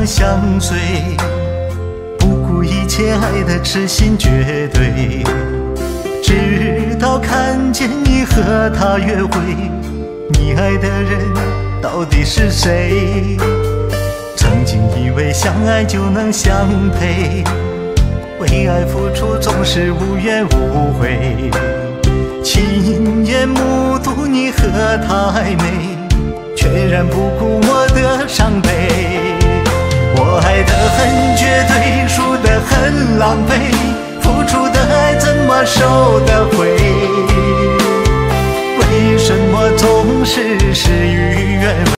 相随，不顾一切爱的痴心绝对。直到看见你和他约会，你爱的人到底是谁？曾经以为相爱就能相陪，为爱付出总是无怨无悔。亲眼目睹你和他暧昧，却然不顾我的伤悲。我爱得很绝对，输得很狼狈，付出的爱怎么收得回？为什么总是事与愿违？